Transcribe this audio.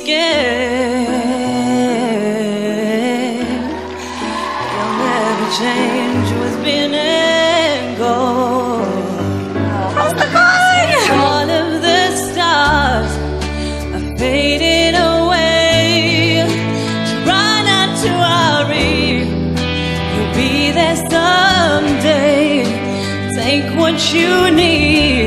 scared. You'll never change what's been and gone. All of the stars are fading away. Try not to worry, you'll be there someday. Take what you need.